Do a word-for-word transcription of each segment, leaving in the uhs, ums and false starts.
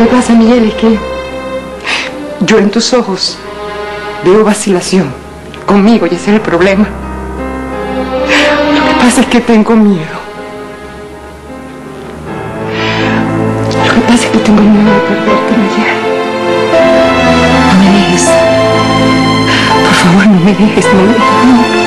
que pasa, Miguel, es que yo en tus ojos veo vacilación conmigo y ese es el problema. Lo que pasa es que tengo miedo. Lo que pasa es que tengo miedo de perderte, Miguel. No me dejes. Por favor, no me dejes, no me dejes, no.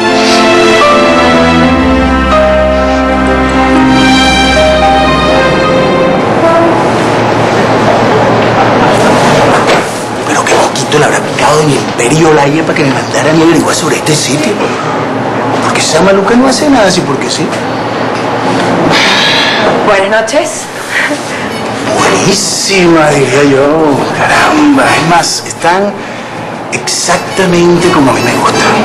Le habrá picado en Imperio Olaya para que me mandaran a averiguar sobre este sitio. Porque esa maluca no hace nada así porque sí. Buenas noches. Buenísima, diría yo. Caramba, es más, están exactamente como a mí me gustan.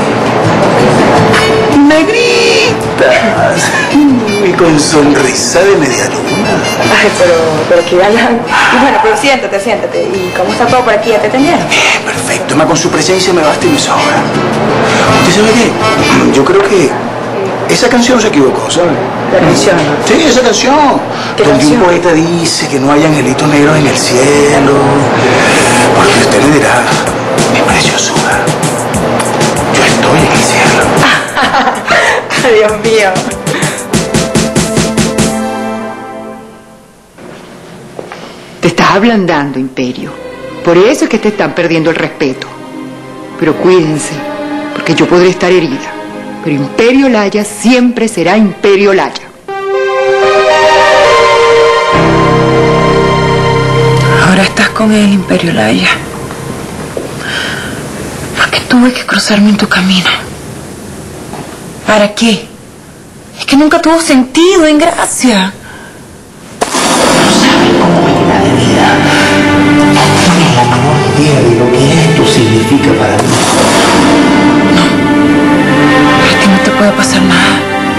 Negritas. Y con sonrisa de media luna. Ay, pero, pero que vayan. Y bueno, pero siéntate, siéntate. ¿Y cómo está todo por aquí? ¿Ya te atendieron? Bien, perfecto. Más con su presencia me basta y me sobra. ¿Usted sabe qué? Yo creo que esa canción se equivocó, ¿sabe? ¿La canción? Sí, esa canción. ¿Qué donde canción? un poeta dice que no hay angelitos negros en el cielo. Porque usted le dirá, mi preciosura, yo estoy en el cielo. Dios mío. Te estás ablandando, Imperio. Por eso es que te están perdiendo el respeto. Pero cuídense, porque yo podré estar herida. Pero Imperio Olaya siempre será Imperio Olaya. Ahora estás con el Imperio Olaya. ¿Por qué tuve que cruzarme en tu camino? ¿Para qué? Es que nunca tuvo sentido, en gracia. ¿Cómo es la vida? No tienes la menor idea de lo que esto significa para mí. No, a ti no te puede pasar nada.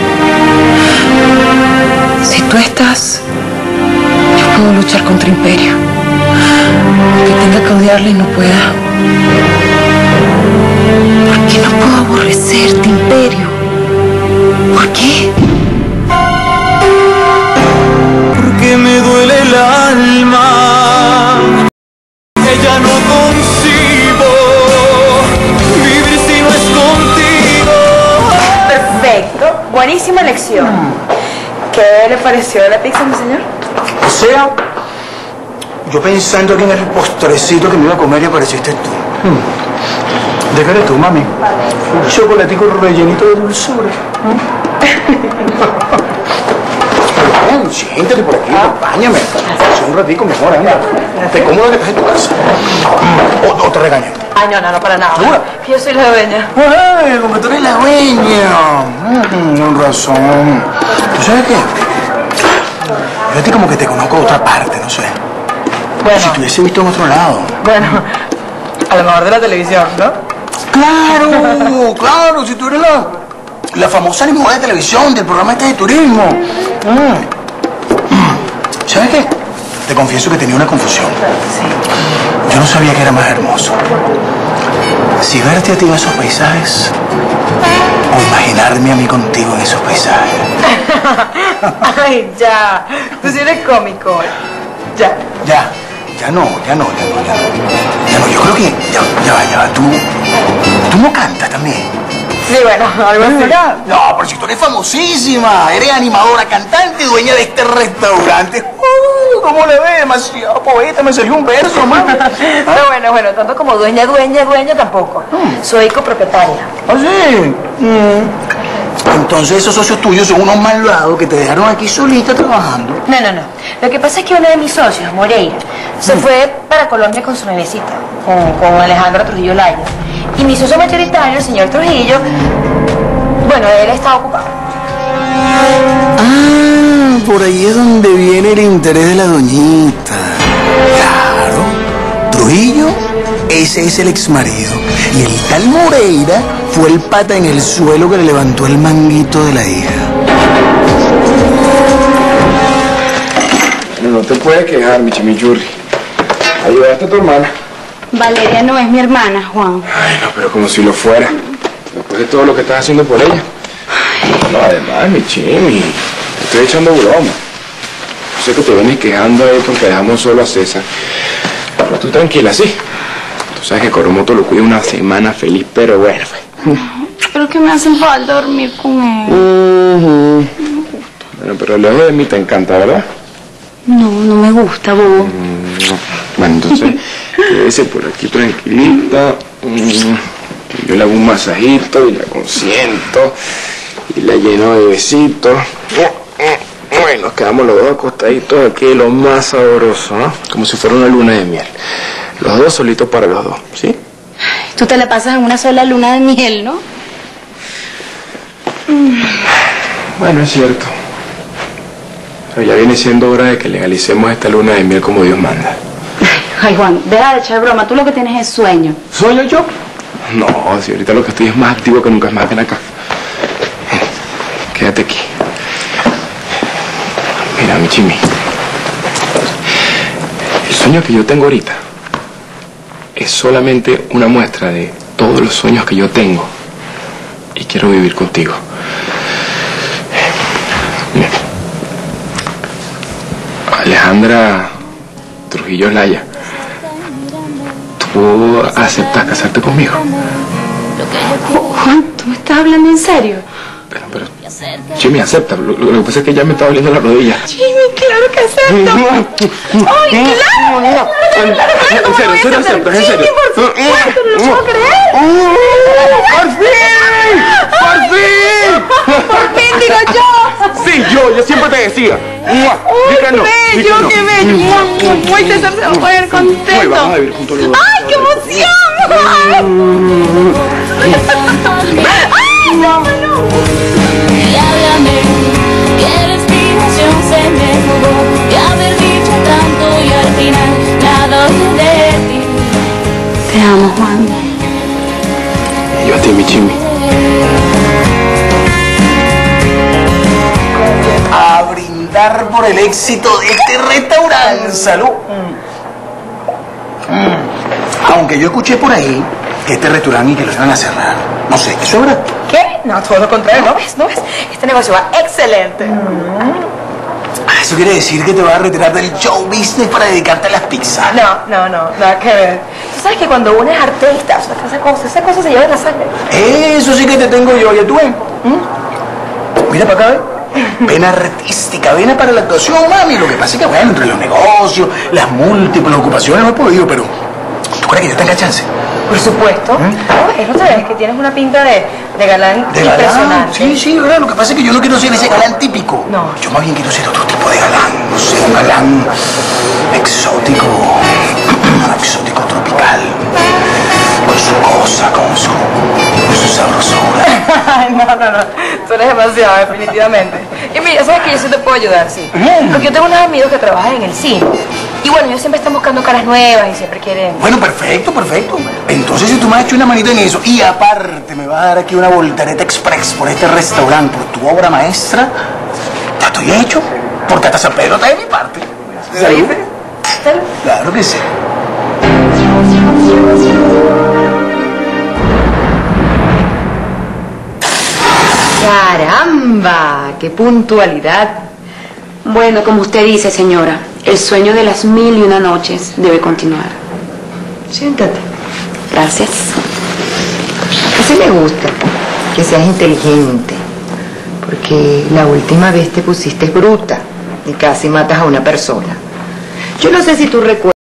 Si tú estás, yo puedo luchar contra Imperio. Que tenga que odiarle y no pueda. ¿Por qué no puedo aborrecerte, Imperio? ¿Por qué? Porque me duele el alma, que ya no concibo vivir si no es contigo. Perfecto, buenísima elección. ¿Qué le pareció la pizza, mi señor? O sea, yo pensando que en el postrecito que me iba a comer y apareciste tú. Hmm. ¿De qué eres tú, mami? Un chocolatico rellenito de dulzura. Ven, siéntate por aquí, acompáñame. Soy un ratico mejor, anda. Te cómodo que estás en tu casa. O, o te regaño. Ay, no, no, no, para nada. ¿Segura? Yo soy la dueña. Ay, como tú eres la dueña. Mm, con razón. ¿Tú sabes qué? Yo a ti como que te conozco de otra parte, no sé. Bueno. Si te hubiese visto en otro lado. Bueno, a lo mejor de la televisión, ¿no? Claro, claro, si tú eres la, la famosa animadora de televisión del programa este de turismo. Mm. ¿Sabes qué? Te confieso que tenía una confusión. Sí. Yo no sabía que era más hermoso. Si verte a ti en esos paisajes o imaginarme a mí contigo en esos paisajes. Ay, ya. Tú sí eres cómico. Ya. Ya, ya no, ya no, ya no, ya no. Ya no, yo creo que ya, ya va, ya va. Tú, tú no cantas también. Sí, bueno, algo así. No, pero si tú eres famosísima, eres animadora, cantante y dueña de este restaurante. Uh, ¿Cómo le ves? Demasiado poeta, me salió un verso, man. No, bueno, bueno, tanto como dueña, dueña, dueña tampoco. Mm. Soy copropietaria. ¿Ah, sí? Mm. Entonces esos socios tuyos son unos malvados que te dejaron aquí solita trabajando. No, no, no. Lo que pasa es que uno de mis socios, Moreira, se Mm. fue para Colombia con su nuevecita, con, con Alejandra Trujillo Laya. Y mi socio mayoritario, el señor Trujillo, bueno, él está ocupado. Ah, por ahí es donde viene el interés de la doñita. Claro. Trujillo, ese es el exmarido. Y el tal Moreira fue el pata en el suelo que le levantó el manguito de la hija. No te puedes quejar, mi chimichurri. ¿Ayudaste a tu hermana? Valeria no es mi hermana, Juan. Ay, no, pero como si lo fuera. Después de todo lo que estás haciendo por ella. No, además, mi chimi, te estoy echando broma. Yo sé que te vienes quejando ahí porque dejamos solo a César. Pero tú tranquila, sí. Tú sabes que Coromoto lo cuida una semana feliz, pero bueno. Pero que me hacen falta dormir con él. Uh-huh. Bueno, pero lejos de mí te encanta, ¿verdad? No, no me gusta, bobo. Mm, bueno, entonces, quédese por aquí tranquilita. Mm, yo le hago un masajito y la consiento. Y la lleno de besitos. Bueno, nos quedamos los dos acostaditos aquí, lo más sabroso, ¿no? Como si fuera una luna de miel. Los dos solitos para los dos, ¿sí? Tú te la pasas en una sola luna de miel, ¿no? Bueno, es cierto. Pero ya viene siendo hora de que legalicemos esta luna de miel como Dios manda. Ay, Juan, deja de echar broma. Tú lo que tienes es sueño. ¿Sueño yo? No, si ahorita lo que estoy es más activo que nunca. Es más, ven acá. Quédate aquí. Mira, mi Chimi. El sueño que yo tengo ahorita es solamente una muestra de todos los sueños que yo tengo y quiero vivir contigo. Mira. Alejandra Trujillo Laya, ¿tú aceptas casarte conmigo? Juan, ¿tú me estás hablando en serio? Pero, pero, Jimmy, acepta. Lo, lo que pasa es que ya me está doliendo la rodilla. Jimmy, claro que acepto. ¡Ay, claro! En serio, en serio aceptas, en serio. Por supuesto, no lo puedo creer. ¡Por fin! ¡Por fin! Por fin, digo yo. Sí, yo, yo siempre te decía. ¡Uy, qué bello, qué bello! ¡Muy César se va a poner contento! Muy, vamos a vivir juntos los dos. ¡Ay, qué emoción! ¡Ay, no, no! Y háblame, que la inspiración se me fugó de haber dicho tanto y al final nada oí de ti. Te amo, Juan. Y yo a ti, mi Chimi. A brindar por el éxito de este restaurante. ¡Salud! Mm. Mm. Aunque yo escuché por ahí que este restaurante y que lo iban a cerrar. No sé, ¿qué sobra? ¿Qué? No, todo lo contrario, ¿no ves? ¿No ves? Este negocio va excelente. Ah, eso quiere decir que te vas a retirar del show business para dedicarte a las pizzas. No, no, no, nada que ver. Tú sabes que cuando uno es artista, o sea, esas cosas, esas cosas se llevan la sangre. Eso sí que te tengo yo, ya tú ven. ¿Mm? Mira para acá, ¿ves? Vena artística, vena para la actuación, mami. Lo que pasa es que, bueno, entre los negocios, las múltiples ocupaciones no he podido, pero ¿tú crees que yo tenga chance? Por supuesto. ¿Mm? No, es otra vez que tienes una pinta de, de galán ¿De galán? impresionante. Sí, sí, ¿verdad? Lo que pasa es que yo no quiero ser ese galán típico. No. Yo más bien quiero ser otro tipo de galán. No sé, un galán exótico. Exótico tropical. Con su cosa, con su, con su sabrosura. Ay, no, no, no. Tú eres demasiado, definitivamente. Y mira, sabes que yo sí te puedo ayudar, sí. Porque yo tengo unos amigos que trabajan en el cine. Y bueno, ellos siempre están buscando caras nuevas y siempre quieren... Bueno, perfecto, perfecto. Entonces, si tú me has hecho una manita en eso y aparte me vas a dar aquí una voltereta express por este restaurante, por tu obra maestra, ya estoy hecho. Porque hasta San Pedro está de mi parte. ¿Salud? Salud. Claro que sí. ¡Caramba! ¡Qué puntualidad! Bueno, como usted dice, señora, el sueño de las mil y una noches debe continuar. Siéntate. Gracias. Así me gusta, que seas inteligente. Porque la última vez te pusiste bruta y casi matas a una persona. Yo no sé si tú recuerdas.